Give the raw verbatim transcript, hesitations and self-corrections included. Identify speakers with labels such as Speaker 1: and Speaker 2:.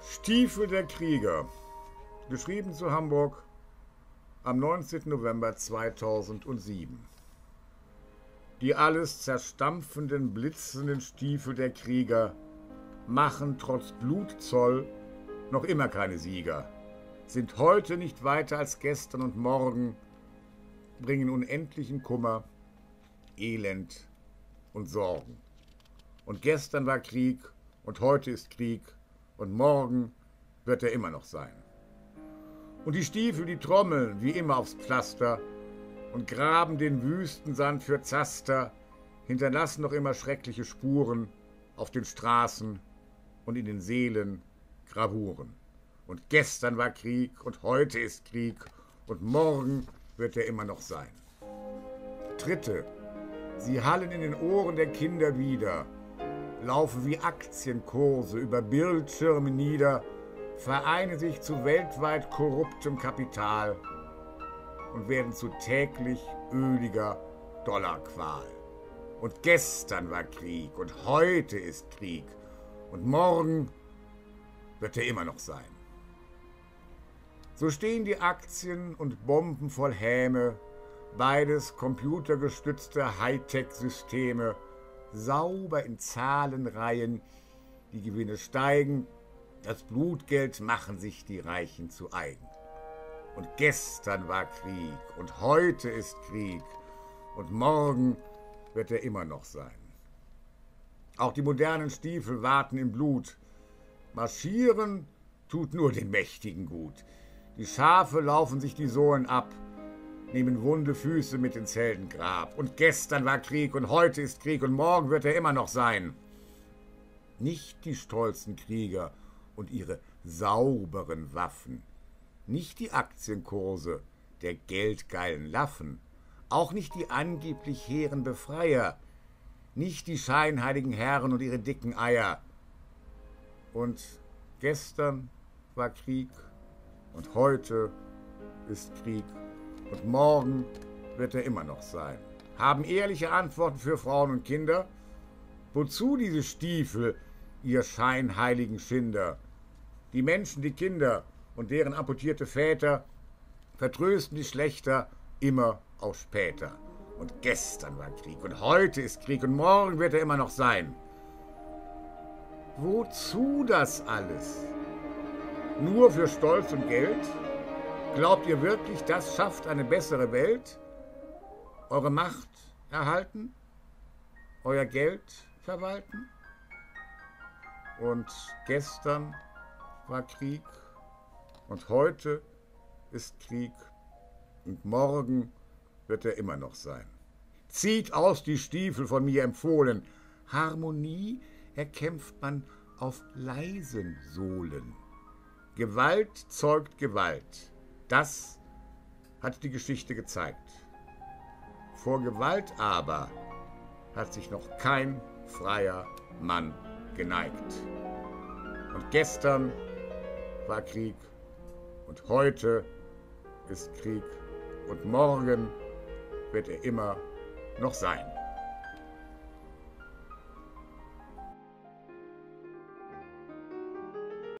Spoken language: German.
Speaker 1: Stiefel der Krieger, geschrieben zu Hamburg am neunzehnten November zweitausendsieben. Die alles zerstampfenden, blitzenden Stiefel der Krieger machen trotz Blutzoll noch immer keine Sieger, sind heute nicht weiter als gestern und morgen, bringen unendlichen Kummer, Elend und Sorgen. Und gestern war Krieg und heute ist Krieg und morgen wird er immer noch sein. Und die Stiefel, die trommeln wie immer aufs Pflaster und graben den Wüstensand für Zaster, hinterlassen noch immer schreckliche Spuren auf den Straßen und in den Seelen Gravuren. Und gestern war Krieg und heute ist Krieg und morgen wird er immer noch sein. Tritte, sie hallen in den Ohren der Kinder wieder, laufen wie Aktienkurse über Bildschirme nieder, vereinen sich zu weltweit korruptem Kapital und werden zu täglich öliger Dollarqual. Und gestern war Krieg und heute ist Krieg und morgen wird er immer noch sein. So stehen die Aktien und Bomben voll Häme, beides computergestützte Hightech-Systeme, sauber in Zahlenreihen, die Gewinne steigen, das Blutgeld machen sich die Reichen zu eigen. Und gestern war Krieg und heute ist Krieg und morgen wird er immer noch sein. Auch die modernen Stiefel warten im Blut. Marschieren tut nur den Mächtigen gut. Die Schafe laufen sich die Sohlen ab, nehmen wunde Füße mit ins Heldengrab. Und gestern war Krieg und heute ist Krieg und morgen wird er immer noch sein. Nicht die stolzen Krieger und ihre sauberen Waffen, nicht die Aktienkurse der geldgeilen Laffen, auch nicht die angeblich hehren Befreier, nicht die scheinheiligen Herren und ihre dicken Eier. Und gestern war Krieg und heute ist Krieg und morgen wird er immer noch sein. Haben ehrliche Antworten für Frauen und Kinder? Wozu diese Stiefel, ihr scheinheiligen Schinder? Die Menschen, die Kinder und deren amputierte Väter vertrösten die Schlechter immer auf später. Und gestern war Krieg und heute ist Krieg und morgen wird er immer noch sein. Wozu das alles? Nur für Stolz und Geld? Glaubt ihr wirklich, das schafft eine bessere Welt? Eure Macht erhalten? Euer Geld verwalten? Und gestern war Krieg und heute ist Krieg und morgen wird er immer noch sein. Zieht aus die Stiefel von mir empfohlen. Harmonie erkämpft man auf leisen Sohlen. Gewalt zeugt Gewalt. Das hat die Geschichte gezeigt. Vor Gewalt aber hat sich noch kein freier Mann geneigt. Und gestern war Krieg und heute ist Krieg und morgen wird er immer noch sein.